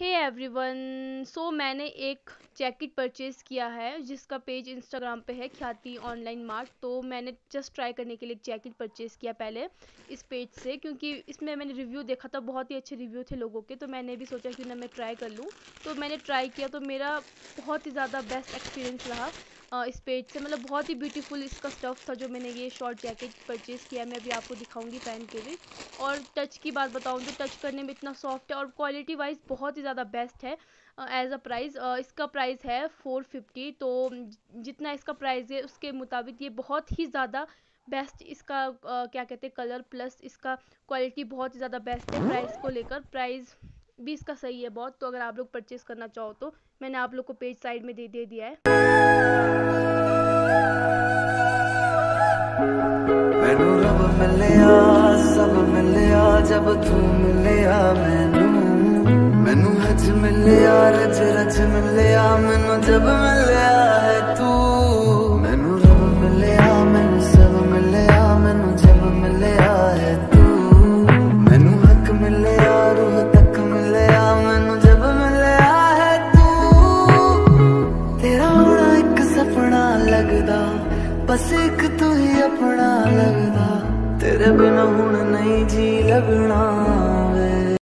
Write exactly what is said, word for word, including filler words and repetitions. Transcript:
Hey everyone, सो मैंने एक jacket purchase किया है जिसका पेज इंस्टाग्राम पे है ख्याति ऑनलाइन मार्ट। तो मैंने जस्ट ट्राई करने के लिए एक जैकेट परचेज़ किया पहले इस पेज से, क्योंकि इसमें मैंने रिव्यू देखा था, बहुत ही अच्छे रिव्यू थे लोगों के। तो मैंने भी सोचा कि ना मैं ट्राई कर लूँ। तो मैंने ट्राई किया तो मेरा बहुत ही ज़्यादा बेस्ट एक्सपीरियंस रहा आ, इस पेज से। मतलब बहुत ही ब्यूटीफुल इसका स्टफ़ था जो मैंने ये शॉर्ट जैकेट परचेज़ किया। मैं अभी आपको दिखाऊंगी पहन के भी। और टच की बात बताऊं तो टच करने में इतना सॉफ्ट है और क्वालिटी वाइज बहुत ही ज़्यादा बेस्ट है। एज अ प्राइस, इसका प्राइस है फोर फिफ्टी। तो जितना इसका प्राइस है उसके मुताबिक ये बहुत ही ज़्यादा बेस्ट इसका uh, क्या कहते हैं कलर प्लस इसका क्वालिटी बहुत ही ज़्यादा बेस्ट है। प्राइस को लेकर प्राइस भी इसका सही है बहुत। तो अगर आप लोग परचेज़ करना चाहो तो मैंने आप लोग को पेज साइड में दे दे दिया है। मैनू रब मिलिया सब मिलिया जब तू मिलिया मैनू मैनू हज मिलिया रज रज मिलिया मैनू जब मिलिया है तू। मैनू रब मिलिया मैनू सब मिलिया मैनू जब मिलिया है तू। मैनू हक मिलिया रूह तक मिलिया मैनू जब मिलिया है तू। तेरा होना एक सपना लगदा बस एक तू ही अपना लगदा। तेरे बिना हुण नहीं जी लगना वे।